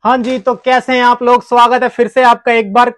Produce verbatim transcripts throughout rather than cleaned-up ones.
हाँ जी, तो कैसे हैं आप लोग। स्वागत है फिर से आपका एक बार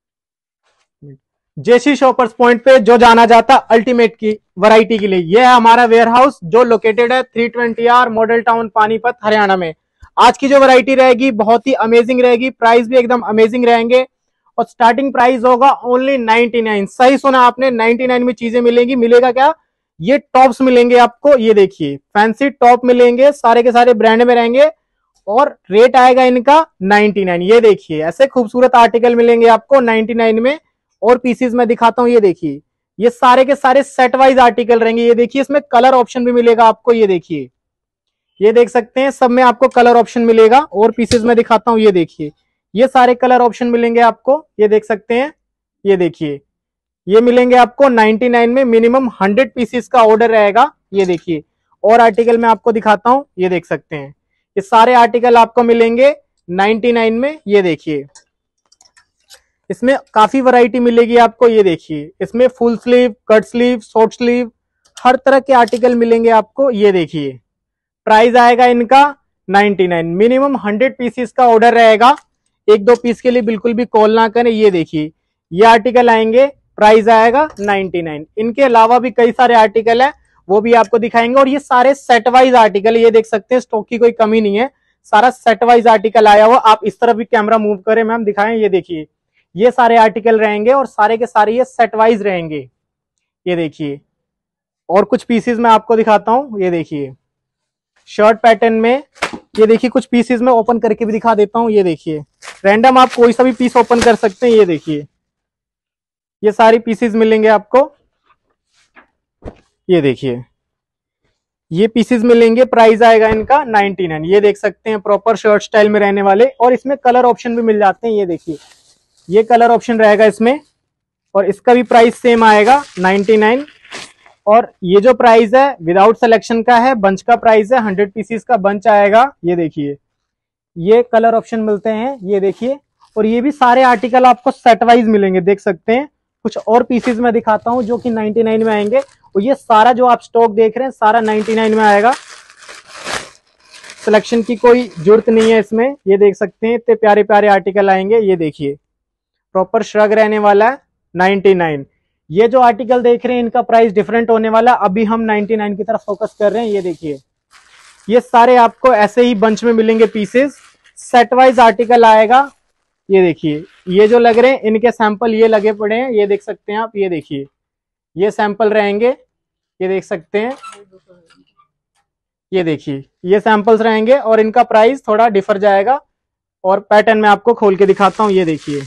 जेसी शॉपर्स पॉइंट पे, जो जाना जाता अल्टीमेट की वैरायटी के लिए। यह है हमारा वेयर हाउस जो लोकेटेड है three twenty R model town Panipat Haryana में। आज की जो वैरायटी रहेगी बहुत ही अमेजिंग रहेगी, प्राइस भी एकदम अमेजिंग रहेंगे और स्टार्टिंग प्राइस होगा ओनली नाइनटी नाइन। सही सुना आपने, नाइनटी नाइन में चीजें मिलेंगी। मिलेगा क्या, ये टॉप्स मिलेंगे आपको। ये देखिए फैंसी टॉप मिलेंगे, सारे के सारे ब्रांड में रहेंगे और रेट आएगा इनका नाइनटी नाइन। ये देखिए ऐसे खूबसूरत आर्टिकल मिलेंगे आपको नाइनटी नाइन में। और पीसीज में दिखाता हूं, ये देखिए ये सारे के सारे सेट वाइज आर्टिकल रहेंगे। ये देखिए इसमें कलर ऑप्शन भी मिलेगा आपको। ये देखिए, ये देख सकते हैं सब में आपको कलर ऑप्शन मिलेगा। और पीसेज में दिखाता हूं, ये देखिए ये सारे कलर ऑप्शन मिलेंगे आपको। ये देख सकते हैं, ये देखिए ये मिलेंगे आपको नाइनटी नाइन में। मिनिमम हंड्रेड पीसेस का ऑर्डर रहेगा। ये देखिए और आर्टिकल मैं आपको दिखाता हूं, ये देख सकते हैं ये सारे आर्टिकल आपको मिलेंगे नाइनटी नाइन में। ये देखिए इसमें काफी वैरायटी मिलेगी आपको। ये देखिए इसमें full sleeve, cut sleeve, short sleeve, हर तरह के आर्टिकल मिलेंगे आपको। ये देखिए प्राइस आएगा इनका ninety nine. Minimum hundred pieces का ऑर्डर रहेगा। एक दो पीस के लिए बिल्कुल भी कॉल ना करें। ये देखिए ये आर्टिकल आएंगे, प्राइस आएगा नाइनटी नाइन। इनके अलावा भी कई सारे आर्टिकल है, वो भी आपको दिखाएंगे। और ये सारे सेट वाइज आर्टिकल, ये देख सकते हैं स्टॉक की कोई कमी नहीं है, सारा सेट वाइज आर्टिकल आया हुआ। आप इस तरफ भी कैमरा मूव करें मैम, दिखाएं। ये देखिए ये सारे आर्टिकल रहेंगे और सारे के सारे ये सेट वाइज रहेंगे। ये देखिए और कुछ पीसेस मैं आपको दिखाता हूं। ये देखिए शर्ट पैटर्न में, ये देखिए कुछ पीसेस में ओपन करके भी दिखा देता हूं। ये देखिए रैंडम आप कोई सा भी पीस ओपन कर सकते हैं। ये देखिए ये सारी पीसेस मिलेंगे आपको। ये देखिए ये पीसेस मिलेंगे, प्राइस आएगा इनका नाइनटी नाइन। ये देख सकते हैं प्रॉपर शर्ट स्टाइल में रहने वाले। और इसमें कलर ऑप्शन भी मिल जाते हैं। ये देखिए ये कलर ऑप्शन रहेगा इसमें और इसका भी प्राइस सेम आएगा नाइनटी नाइन। और ये जो प्राइस है विदाउट सिलेक्शन का है, बंच का प्राइस है, हंड्रेड पीसीस का बंच आएगा। ये देखिए ये कलर ऑप्शन मिलते हैं। ये देखिए और ये भी सारे आर्टिकल आपको सेट वाइज मिलेंगे, देख सकते हैं। कुछ और पीसेस में दिखाता हूं जो कि नाइनटी नाइन में आएंगे। और ये सारा जो आप स्टॉक देख रहे हैं सारा नाइनटी नाइन में आएगा। सिलेक्शन की कोई जरूरत नहीं है इसमें। ये देख सकते हैं इतने प्यारे प्यारे आर्टिकल आएंगे। ये देखिए प्रॉपर श्रग रहने वाला है नाइनटी नाइन। ये जो आर्टिकल देख रहे हैं इनका प्राइस डिफरेंट होने वाला। अभी हम नाइनटी नाइन की तरफ फोकस कर रहे हैं। ये देखिए ये सारे आपको ऐसे ही बंच में मिलेंगे पीसेस, सेट वाइज आर्टिकल आएगा। ये देखिए ये जो लग रहे हैं इनके सैंपल ये लगे पड़े हैं। ये देख सकते हैं आप, ये देखिए ये सैंपल रहेंगे। ये देख सकते हैं, ये देखिए ये सैंपल्स रहेंगे और इनका प्राइस थोड़ा डिफर जाएगा। और पैटर्न में आपको खोल के दिखाता हूं। ये देखिए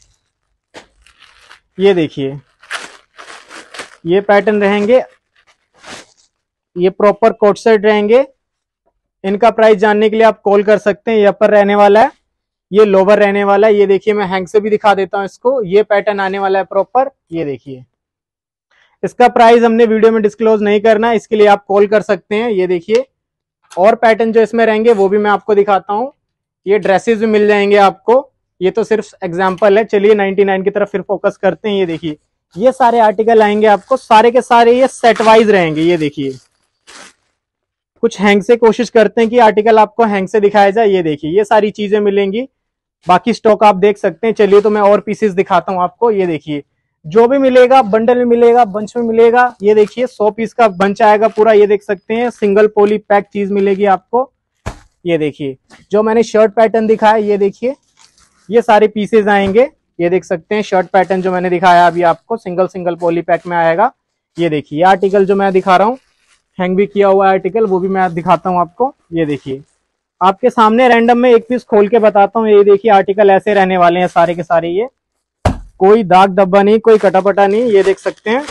ये देखिए ये पैटर्न रहेंगे, ये प्रॉपर कोट सेट रहेंगे। इनका प्राइस जानने के लिए आप कॉल कर सकते हैं। ये अपर रहने वाला है, ये लोअर रहने वाला है। ये देखिए मैं हैंग से भी दिखा देता हूं इसको। ये पैटर्न आने वाला है प्रॉपर। ये देखिए इसका प्राइस हमने वीडियो में डिस्क्लोज नहीं करना, इसके लिए आप कॉल कर सकते हैं। ये देखिए और पैटर्न जो इसमें रहेंगे वो भी मैं आपको दिखाता हूं। ये ड्रेसेस भी मिल जाएंगे आपको। ये तो सिर्फ एग्जांपल है, चलिए नाइनटी नाइन की तरफ फिर फोकस करते हैं। ये देखिए ये सारे आर्टिकल आएंगे आपको, सारे के सारे ये सेट वाइज रहेंगे। ये देखिए कुछ हैंग से कोशिश करते हैं कि आर्टिकल आपको हैंग से दिखाया जाए। ये देखिए ये सारी चीजें मिलेंगी, बाकी स्टॉक आप देख सकते हैं। चलिए तो मैं और पीसेस दिखाता हूं आपको। ये देखिए जो भी मिलेगा बंडल में मिलेगा, बंच में मिलेगा। ये देखिए सौ पीस का बंच आएगा पूरा। ये देख सकते हैं सिंगल पोली पैक चीज मिलेगी आपको। ये देखिए जो मैंने शर्ट पैटर्न दिखाया, ये देखिए ये सारे पीसेस आएंगे। ये देख सकते हैं शर्ट पैटर्न जो मैंने दिखाया अभी आपको, सिंगल सिंगल पॉली पैक में आएगा। ये देखिए ये आर्टिकल जो मैं दिखा रहा हूँ हैंग भी किया हुआ आर्टिकल, वो भी मैं दिखाता हूँ आपको। ये देखिए आपके सामने रैंडम में एक पीस खोल के बताता हूँ। ये देखिए आर्टिकल ऐसे रहने वाले हैं सारे के सारे, ये कोई दाग धब्बा नहीं, कोई कटापटा नहीं। ये देख सकते हैं,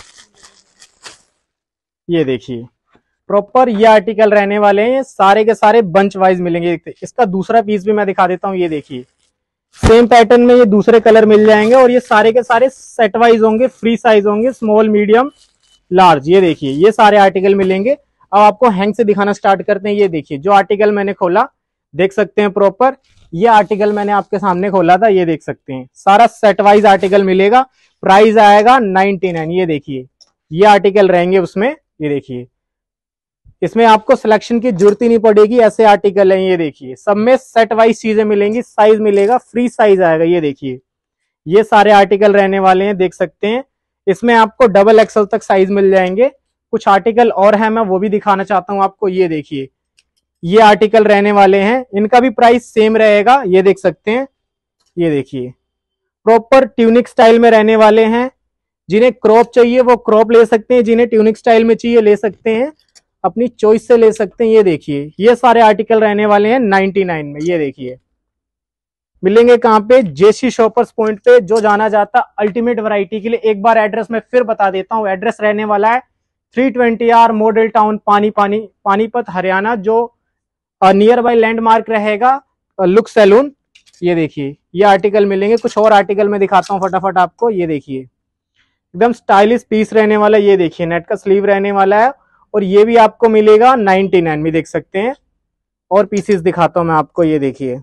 ये देखिए प्रॉपर ये आर्टिकल रहने वाले हैं। सारे के सारे बंच वाइज मिलेंगे। इसका दूसरा पीस भी मैं दिखा देता हूँ। ये देखिए सेम पैटर्न में ये दूसरे कलर मिल जाएंगे और ये सारे के सारे सेट वाइज होंगे, फ्री साइज होंगे, स्मॉल, मीडियम, लार्ज। ये देखिए ये सारे आर्टिकल मिलेंगे। अब आपको हैंग से दिखाना स्टार्ट करते हैं। ये देखिए जो आर्टिकल मैंने खोला, देख सकते हैं प्रॉपर ये आर्टिकल मैंने आपके सामने खोला था। ये देख सकते हैं सारा सेट वाइज आर्टिकल मिलेगा, प्राइस आएगा नाइनटी नाइन। ये देखिए ये आर्टिकल रहेंगे उसमें। ये देखिए इसमें आपको सिलेक्शन की जरूरत ही नहीं पड़ेगी, ऐसे आर्टिकल हैं। ये देखिए सब में सेट वाइज चीजें मिलेंगी, साइज मिलेगा, फ्री साइज आएगा। ये देखिए ये सारे आर्टिकल रहने वाले हैं, देख सकते हैं। इसमें आपको डबल एक्सल तक साइज मिल जाएंगे। कुछ आर्टिकल और है, मैं वो भी दिखाना चाहता हूं आपको। ये देखिए ये आर्टिकल रहने वाले हैं, इनका भी प्राइस सेम रहेगा। ये देख सकते हैं, ये देखिए प्रॉपर ट्यूनिक स्टाइल में रहने वाले हैं। जिन्हें क्रॉप चाहिए वो क्रॉप ले सकते हैं, जिन्हें ट्यूनिक स्टाइल में चाहिए ले सकते हैं, अपनी चॉइस से ले सकते हैं। ये देखिए ये सारे आर्टिकल रहने वाले हैं नाइनटी नाइन में। ये देखिए मिलेंगे कहां पे? जेसी शॉपर्स पॉइंट पे, जो जाना जाता अल्टीमेट वैरायटी के लिए। एक बार एड्रेस मैं फिर बता देता हूं, एड्रेस रहने वाला है three twenty R model town पानी पानी पानीपत हरियाणा, जो नियर बाय लैंडमार्क रहेगा लुक सैलून। ये देखिए ये आर्टिकल मिलेंगे। कुछ और आर्टिकल मैं दिखाता हूं फटाफट आपको। ये देखिए एकदम स्टाइलिश पीस रहने वाला है। ये देखिए नेट का स्लीव रहने वाला है, और ये भी आपको मिलेगा नाइनटी नाइन में, देख सकते हैं। और पीसेस दिखाता हूं मैं आपको। ये देखिए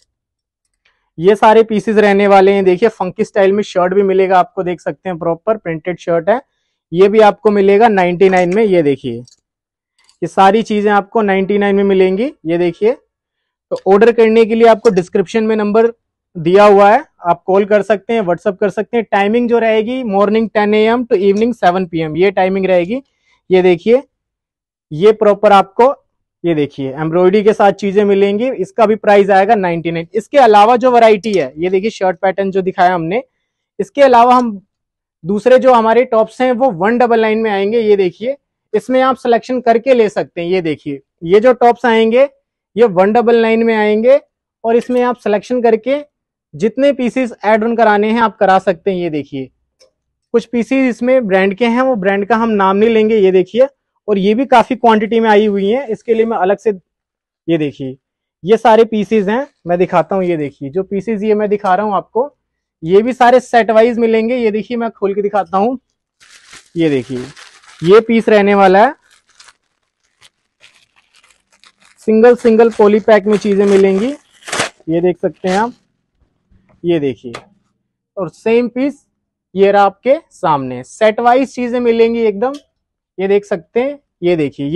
ये सारे पीसेस रहने वाले हैं। देखिए फंकी स्टाइल में शर्ट भी मिलेगा आपको, देख सकते हैं प्रॉपर प्रिंटेड शर्ट है। ये भी आपको मिलेगा नाइनटी नाइन में। ये देखिए ये सारी चीजें आपको नाइनटी नाइन में मिलेंगी। ये देखिए तो ऑर्डर करने के लिए आपको डिस्क्रिप्शन में नंबर दिया हुआ है, आप कॉल कर सकते हैं, व्हाट्सअप कर सकते हैं। टाइमिंग जो रहेगी morning ten A M to evening seven P M, ये टाइमिंग रहेगी। ये देखिए ये प्रॉपर आपको, ये देखिए एम्ब्रॉयडरी के साथ चीजें मिलेंगी। इसका भी प्राइस आएगा नाइनटी नाइन। इसके अलावा जो वैरायटी है, ये देखिए शर्ट पैटर्न जो दिखाया हमने, इसके अलावा हम दूसरे जो हमारे टॉप्स हैं वो वन डबल नाइन में आएंगे। ये देखिए इसमें आप सिलेक्शन करके ले सकते हैं। ये देखिए ये जो टॉप्स आएंगे ये वन डबल नाइन में आएंगे, और इसमें आप सिलेक्शन करके जितने पीसेस ऐड ऑन कराने हैं आप करा सकते हैं। ये देखिए कुछ पीसेस इसमें ब्रांड के हैं, वो ब्रांड का हम नाम नहीं लेंगे। ये देखिए और ये भी काफी क्वांटिटी में आई हुई है, इसके लिए मैं अलग से, ये देखिए ये सारे पीसेस हैं, मैं दिखाता हूँ। ये देखिए जो पीसेस ये मैं दिखा रहा हूँ आपको, ये भी सारे सेट वाइज मिलेंगे। ये देखिए मैं खोल के दिखाता हूँ। ये देखिए ये पीस रहने वाला है, सिंगल सिंगल पॉली पैक में चीजें मिलेंगी। ये देख सकते हैं आप, ये देखिए और सेम पीस ये रहा आपके सामने, सेट वाइज चीजें मिलेंगी एकदम। ये देख सकते हैं, ये देखिए।